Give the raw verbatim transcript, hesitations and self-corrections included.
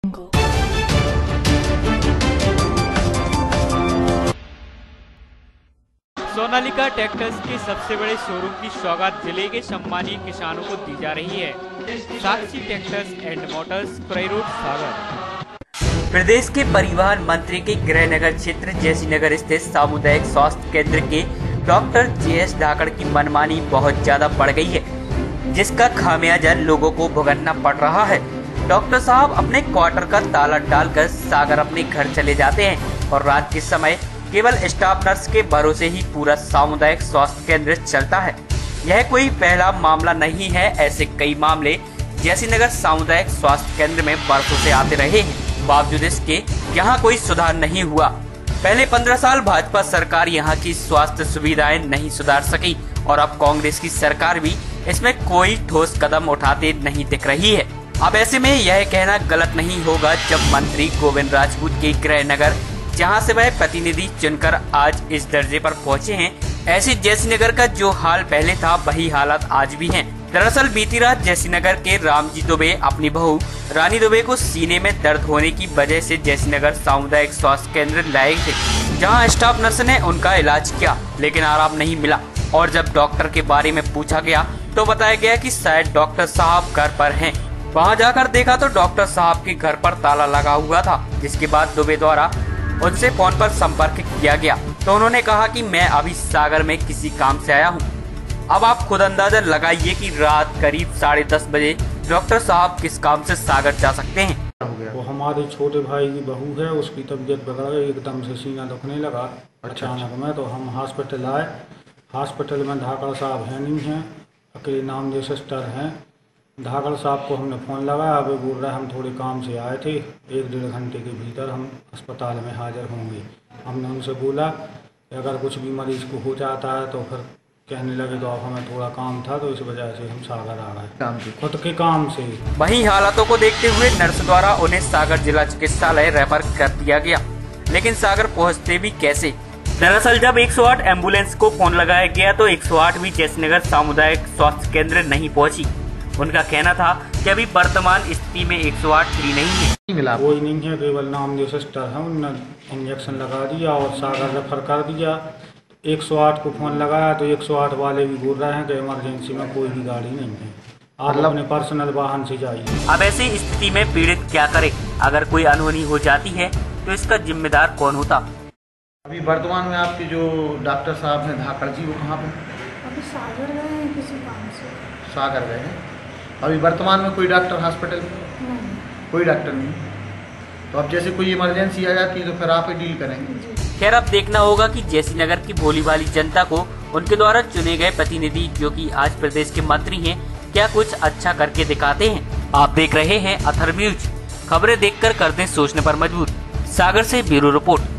Sonalika tractors के सबसे बड़े शोरूम की सौगात जिले के सम्मानीय किसानों को दी जा रही है। Sakshi tractors and motors, Khurai road, Sagar. प्रदेश के परिवहन मंत्री के गृहनगर क्षेत्र जैसीनगर स्थित सामुदायिक स्वास्थ्य केंद्र के डॉक्टर जे एस धाकड़ की मनमानी बहुत ज्यादा बढ़ गई है, जिसका खामियाजा लोगों को भुगतना पड़ रहा है। डॉक्टर साहब अपने क्वार्टर का ताला डालकर सागर अपने घर चले जाते हैं और रात के समय केवल स्टाफ नर्स के भरोसे ही पूरा सामुदायिक स्वास्थ्य केंद्र चलता है। यह कोई पहला मामला नहीं है, ऐसे कई मामले जैसीनगर सामुदायिक स्वास्थ्य केंद्र में बरसों से आते रहे हैं। बावजूद इसके यहाँ कोई सुधार नहीं हुआ। पहले पंद्रह साल भाजपा सरकार यहाँ की स्वास्थ्य सुविधाएं नहीं सुधार सकी और अब कांग्रेस की सरकार भी इसमें कोई ठोस कदम उठाते नहीं दिख रही है। अब ऐसे में यह कहना गलत नहीं होगा जब मंत्री गोविंद राजपूत के गृहनगर, जहां से वह प्रतिनिधि चुनकर आज इस दर्जे पर पहुंचे हैं, ऐसे जैसीनगर का जो हाल पहले था वही हालात आज भी हैं। दरअसल बीती रात जैसीनगर के रामजी दुबे अपनी बहू रानी दुबे को सीने में दर्द होने की वजह से जैसीनगर सामुदायिक स्वास्थ्य केंद्र लाए थे, जहां स्टाफ नर्स ने उनका इलाज किया, लेकिन आराम नहीं मिला। और जब डॉक्टर के बारे में पूछा गया तो बताया गया कि शायद डॉक्टर साहब घर पर हैं। वहां जाकर देखा तो डॉक्टर साहब के घर पर ताला लगा हुआ था, जिसके बाद दुबे द्वारा उनसे फोन पर संपर्क किया गया तो उन्होंने कहा कि मैं अभी सागर में किसी काम से आया हूं। अब आप खुद अंदाजा लगाइए कि रात करीब साढ़े दस बजे डॉक्टर साहब किस काम से सागर जा सकते हैं। वो हमारे छोटे भाई की बहू है, उसकी तबीयत बिगड़ गई, एकदम से सीना दुखने लगा अचानक में, तो हम हॉस्पिटल आए। हॉस्पिटल में धाकड़ साहब है नहीं हैं, अकेले नामदेव सिस्टर हैं। धाकड़ साहब को हमने फ़ोन लगाया, अभी बोल रहे हम थोड़े काम से आए थे, एक डेढ़ घंटे के भीतर हम अस्पताल में हाजिर होंगे। हमने उनसे बोला कि अगर कुछ भी मरीज़ को हो जाता है तो फिर कहने लगे तो अब हमें थोड़ा काम था, तो इस वजह से हम सागर आ गए खुद के काम से। वहीं हालातों को देखते हुए नर्स द्वारा उन्हें सागर जिला चिकित्सालय रेफर कर दिया गया, लेकिन सागर पहुँचते भी कैसे। दरअसल जब एक सौ आठ एम्बुलेंस को फोन लगाया गया तो एक सौ आठ भी जैसीनगर सामुदायिक स्वास्थ्य केंद्र नहीं पहुंची। उनका कहना था कि अभी वर्तमान स्थिति में एक सौ आठ फ्री नहीं है। मिला कोई नहीं है, केवल नामदेव सिस्टर है, उन्होंने इंजेक्शन लगा दिया और सागर रेफर कर दिया। एक सौ आठ को फोन लगाया तो एक सौ आठ वाले भी बोल रहे हैं कि इमरजेंसी में कोई भी गाड़ी नहीं है, आप अपने पर्सनल वाहन से जाइए। अब ऐसी स्थिति में पीड़ित क्या करे? अगर कोई अनहोनी हो जाती है तो इसका जिम्मेदार कौन होता? अभी वर्तमान में आपके जो डॉक्टर साहब हैं धाकड़ जी, वो कहाँ पे? अभी सागर गए हैं किसी काम से। सागर गए हैं। अभी वर्तमान में कोई डॉक्टर हॉस्पिटल में नहीं, कोई डॉक्टर नहीं। तो अब जैसे कोई इमरजेंसी आ जाती है तो फिर आप ही डील करेंगे। खैर अब देखना होगा कि जैसीनगर की भोली भाली जनता को उनके द्वारा चुने गए प्रतिनिधि, जो कि आज प्रदेश के मंत्री हैं, क्या कुछ अच्छा करके दिखाते हैं। आप देख रहे हैं अथर न्यूज, खबरें देखकर करते सोचने पर मजबूर। सागर से ब्यूरो रिपोर्ट।